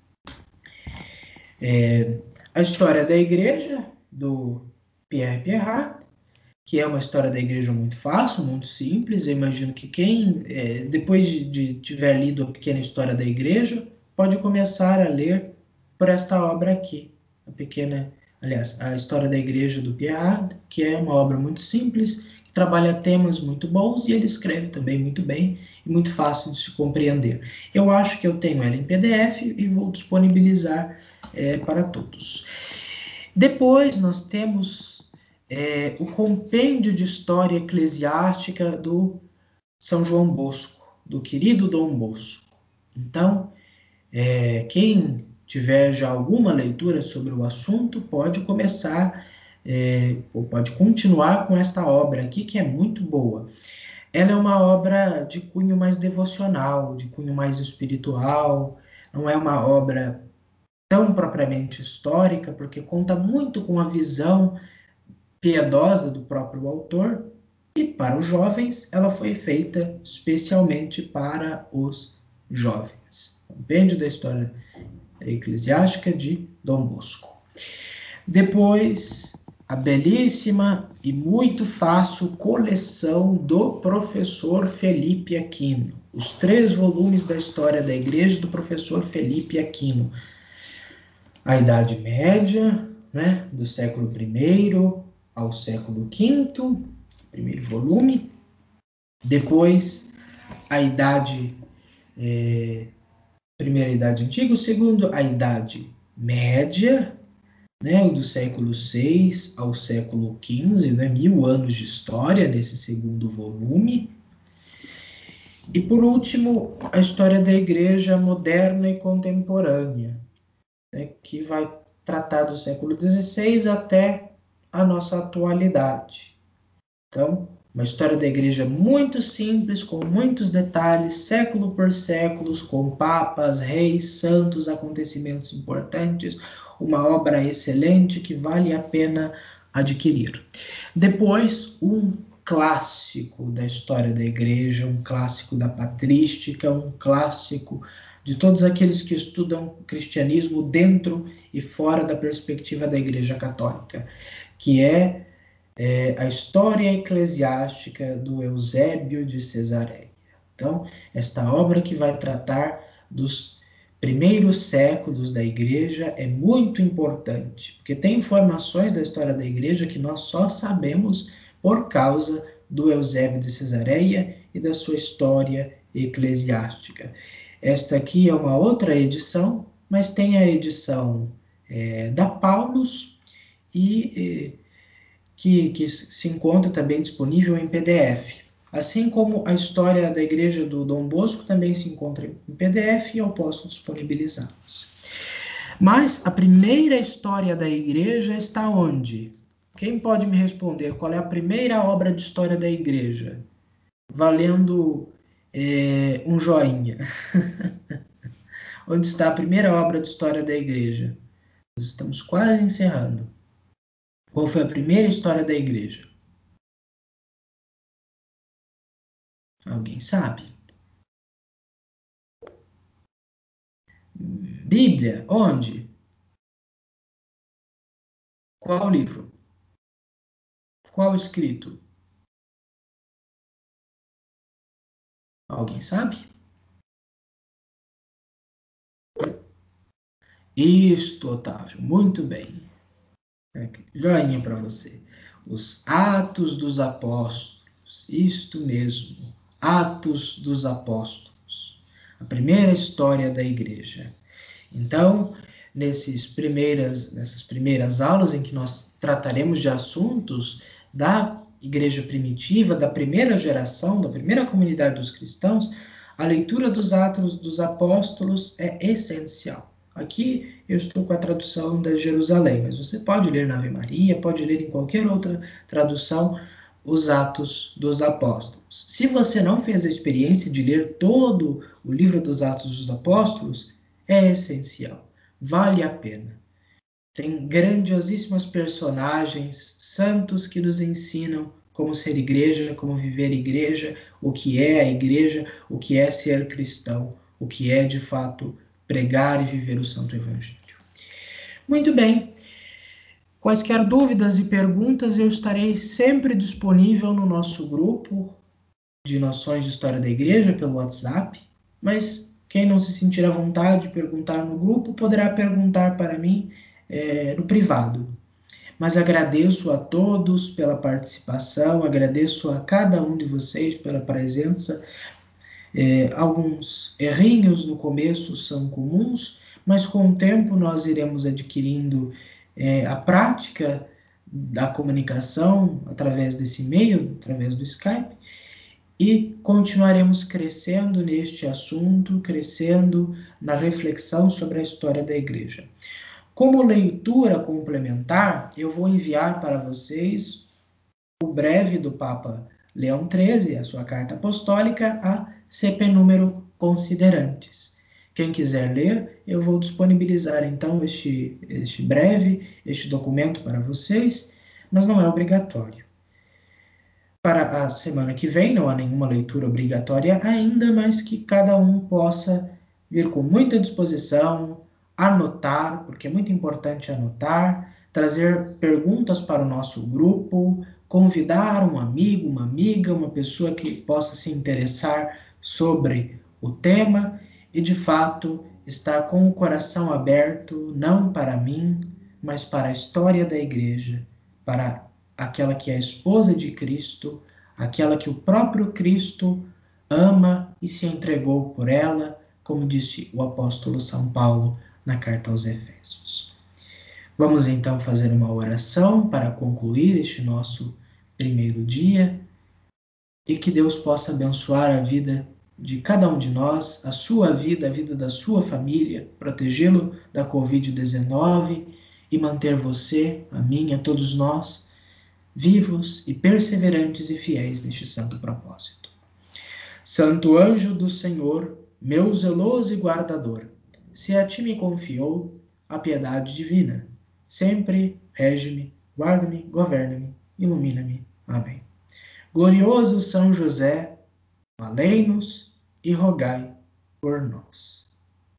É, a História da Igreja, do Pierre Pierrat, que é uma história da igreja muito fácil, muito simples. Eu imagino que quem, é, depois de, de tiver lido a pequena história da igreja, pode começar a ler por esta obra aqui, a pequena, aliás, a história da igreja do Pierrat, que é uma obra muito simples, que trabalha temas muito bons e ele escreve também muito bem e muito fácil de se compreender. Eu acho que eu tenho ela em P D F e vou disponibilizar é, para todos. Depois nós temos É, o compêndio de história eclesiástica do São João Bosco, do querido Dom Bosco. Então, é, quem tiver já alguma leitura sobre o assunto, pode começar, é, ou pode continuar com esta obra aqui, que é muito boa. Ela é uma obra de cunho mais devocional, de cunho mais espiritual, não é uma obra tão propriamente histórica, porque conta muito com a visão piedosa do próprio autor, e para os jovens ela foi feita especialmente para os jovens. Compêndio da História Eclesiástica de Dom Bosco. Depois, a belíssima e muito fácil coleção do professor Felipe Aquino. Os três volumes da História da Igreja do professor Felipe Aquino. A Idade Média, né, do século primeiro ao século quinto, primeiro volume. Depois, a Idade, é, primeira Idade Antiga, o segundo, a Idade Média, né, do século seis ao século quinze, né, mil anos de história nesse segundo volume. E, por último, a História da Igreja Moderna e Contemporânea, né, que vai tratar do século dezesseis até a nossa atualidade. Então, uma história da igreja muito simples, com muitos detalhes, século por século, com papas, reis, santos, acontecimentos importantes, uma obra excelente que vale a pena adquirir. Depois, um clássico da história da igreja, um clássico da patrística, um clássico de todos aqueles que estudam cristianismo dentro e fora da perspectiva da Igreja Católica, que é, é a História Eclesiástica do Eusébio de Cesareia. Então, esta obra que vai tratar dos primeiros séculos da Igreja é muito importante, porque tem informações da história da Igreja que nós só sabemos por causa do Eusébio de Cesareia e da sua história eclesiástica. Esta aqui é uma outra edição, mas tem a edição é, da Paulus e é, que, que se encontra também disponível em P D F. Assim como a história da igreja do Dom Bosco também se encontra em P D F e eu posso disponibilizá-las. Mas a primeira história da igreja está onde? Quem pode me responder qual é a primeira obra de história da igreja? Valendo é, um joinha. Onde está a primeira obra de história da igreja? Nós estamos quase encerrando. Qual foi a primeira história da igreja? Alguém sabe? Bíblia? Onde? Qual livro? Qual escrito? Alguém sabe? Isto, Otávio, muito bem. Joinha para você. Os Atos dos Apóstolos, isto mesmo, Atos dos Apóstolos, a primeira história da igreja. Então, nesses primeiras, nessas primeiras aulas em que nós trataremos de assuntos da igreja primitiva, da primeira geração, da primeira comunidade dos cristãos, a leitura dos Atos dos Apóstolos é essencial. Aqui eu estou com a tradução da Jerusalém, mas você pode ler na Ave Maria, pode ler em qualquer outra tradução os Atos dos Apóstolos. Se você não fez a experiência de ler todo o livro dos Atos dos Apóstolos, é essencial, vale a pena. Tem grandiosíssimos personagens, santos que nos ensinam como ser igreja, como viver igreja, o que é a igreja, o que é ser cristão, o que é de fato pregar e viver o Santo Evangelho. Muito bem. Quaisquer dúvidas e perguntas, eu estarei sempre disponível no nosso grupo de Noções de História da Igreja pelo WhatsApp, mas quem não se sentir à vontade de perguntar no grupo, poderá perguntar para mim é, no privado. Mas agradeço a todos pela participação, agradeço a cada um de vocês pela presença. É, alguns errinhos no começo são comuns, mas com o tempo nós iremos adquirindo é, a prática da comunicação através desse meio, através do Skype, e continuaremos crescendo neste assunto, crescendo na reflexão sobre a história da Igreja. Como leitura complementar, eu vou enviar para vocês o breve do Papa Leão treze, a sua carta apostólica, a C P número Considerantes. Quem quiser ler, eu vou disponibilizar então este, este breve, este documento para vocês, mas não é obrigatório. Para a semana que vem, não há nenhuma leitura obrigatória ainda, mas que cada um possa vir com muita disposição, anotar, porque é muito importante anotar, trazer perguntas para o nosso grupo, convidar um amigo, uma amiga, uma pessoa que possa se interessar sobre o tema e, de fato, estar com o coração aberto, não para mim, mas para a história da Igreja, para aquela que é a esposa de Cristo, aquela que o próprio Cristo ama e se entregou por ela, como disse o apóstolo São Paulo na carta aos Efésios. Vamos então fazer uma oração para concluir este nosso primeiro dia e que Deus possa abençoar a vida de cada um de nós, a sua vida, a vida da sua família, protegê-lo da covid dezenove e manter você, a mim, a todos nós, vivos e perseverantes e fiéis neste santo propósito. Santo anjo do Senhor, meu zeloso e guardador, se a ti me confiou a piedade divina, sempre rege-me, guarda-me, governa-me, ilumina-me. Amém. Glorioso São José, valei-nos e rogai por nós.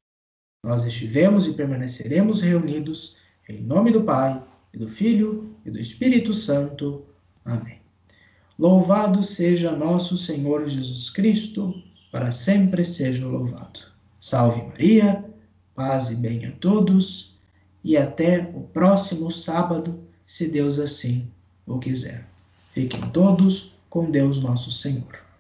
Nós estivemos e permaneceremos reunidos em nome do Pai, e do Filho, e do Espírito Santo. Amém. Louvado seja nosso Senhor Jesus Cristo, para sempre seja louvado. Salve Maria, paz e bem a todos, e até o próximo sábado, se Deus assim o quiser. Fiquem todos com Deus nosso Senhor.